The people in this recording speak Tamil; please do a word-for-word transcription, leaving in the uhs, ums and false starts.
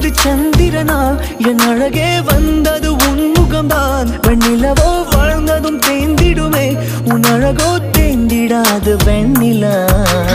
வீட்டு சந்திரனால் என் அழகே வந்தது உன் முகம்தான். வெண்ணிலவோ வாழ்ந்ததும் தேந்திடுமே, உன் அழகோ தேந்திடாது வெண்ணிலா.